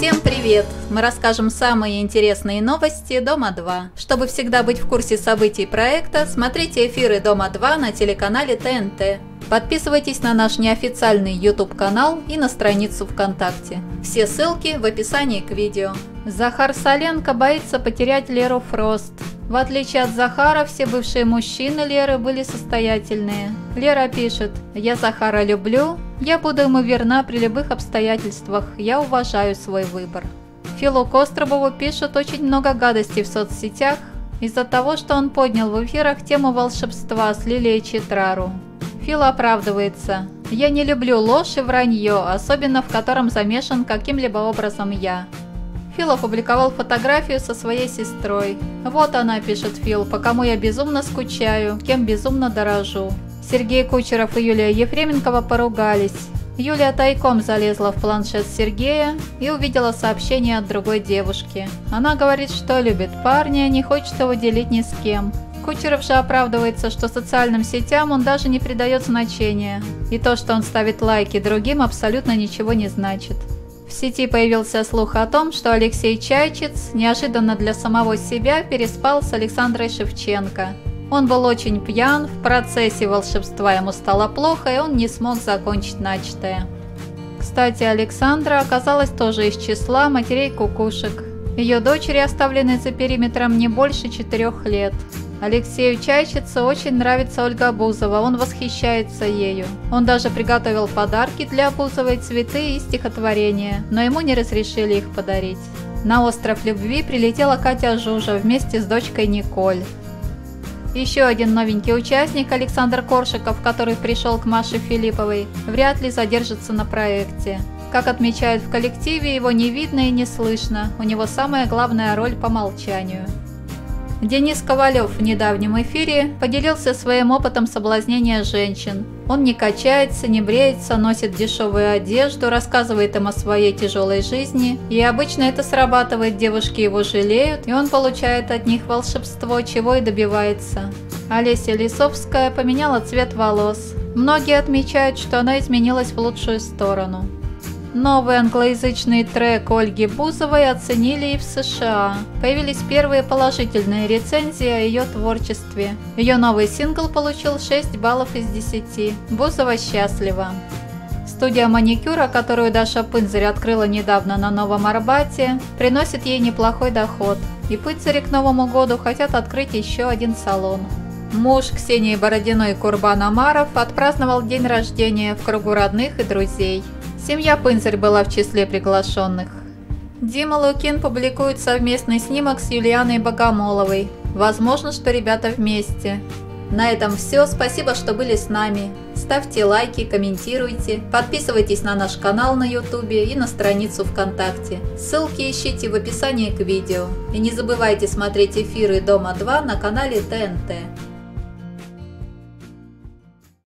Всем привет! Мы расскажем самые интересные новости Дома-2. Чтобы всегда быть в курсе событий проекта, смотрите эфиры Дома-2 на телеканале ТНТ. Подписывайтесь на наш неофициальный YouTube-канал и на страницу ВКонтакте. Все ссылки в описании к видео. Захар Соленко боится потерять Леру Фрост. В отличие от Захара, все бывшие мужчины Леры были состоятельные. Лера пишет: «Я Захара люблю, я буду ему верна при любых обстоятельствах, я уважаю свой выбор». Филу Костробову пишут очень много гадостей в соцсетях из-за того, что он поднял в эфирах тему волшебства с Лилией Читрару. Фил оправдывается: «Я не люблю ложь и вранье, особенно в котором замешан каким-либо образом я». Фил опубликовал фотографию со своей сестрой. «Вот она», – пишет Фил, – «по кому я безумно скучаю, кем безумно дорожу». Сергей Кучеров и Юлия Ефременкова поругались. Юлия тайком залезла в планшет Сергея и увидела сообщение от другой девушки. Она говорит, что любит парня, не хочет его делить ни с кем. Кучеров же оправдывается, что социальным сетям он даже не придает значения, и то, что он ставит лайки другим, абсолютно ничего не значит. В сети появился слух о том, что Алексей Чайчиц неожиданно для самого себя переспал с Александрой Шевченко. Он был очень пьян, в процессе волшебства ему стало плохо, и он не смог закончить начатое. Кстати, Александра оказалась тоже из числа матерей кукушек. Ее дочери оставлены за периметром не больше 4 лет. Алексею Чайчицу очень нравится Ольга Бузова, он восхищается ею. Он даже приготовил подарки для Бузовой, цветы и стихотворения, но ему не разрешили их подарить. На остров любви прилетела Катя Жужа вместе с дочкой Николь. Еще один новенький участник, Александр Коршиков, который пришел к Маше Филипповой, вряд ли задержится на проекте. Как отмечают в коллективе, его не видно и не слышно, у него самая главная роль по умолчанию. Денис Ковалев в недавнем эфире поделился своим опытом соблазнения женщин. Он не качается, не бреется, носит дешевую одежду, рассказывает им о своей тяжелой жизни, и обычно это срабатывает, девушки его жалеют, и он получает от них волшебство, чего и добивается. Олеся Лисовская поменяла цвет волос. Многие отмечают, что она изменилась в лучшую сторону. Новый англоязычный трек Ольги Бузовой оценили и в США. Появились первые положительные рецензии о ее творчестве. Ее новый сингл получил 6 баллов из 10. Бузова счастлива. Студия маникюра, которую Даша Пынзарь открыла недавно на Новом Арбате, приносит ей неплохой доход. И Пынзари к Новому году хотят открыть еще один салон. Муж Ксении Бородиной, Курбан Омаров, отпраздновал день рождения в кругу родных и друзей. Семья Пынзарь была в числе приглашенных. Дима Лукин публикует совместный снимок с Юлианой Богомоловой. Возможно, что ребята вместе. На этом все. Спасибо, что были с нами. Ставьте лайки, комментируйте, подписывайтесь на наш канал на YouTube и на страницу ВКонтакте. Ссылки ищите в описании к видео. И не забывайте смотреть эфиры Дома-2 на канале ТНТ.